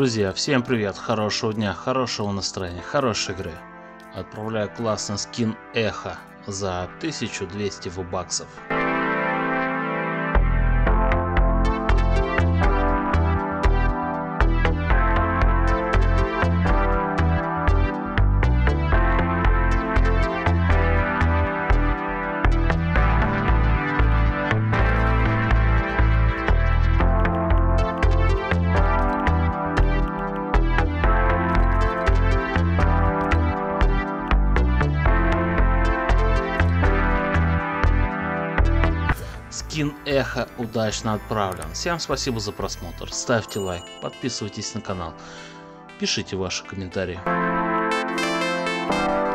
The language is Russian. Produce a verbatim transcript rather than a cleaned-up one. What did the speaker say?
Друзья, всем привет, хорошего дня, хорошего настроения, хорошей игры. Отправляю классный скин Эхо за тысячу двести вбаксов. Скин Эхо удачно отправлен. Всем спасибо за просмотр. Ставьте лайк, подписывайтесь на канал, пишите ваши комментарии.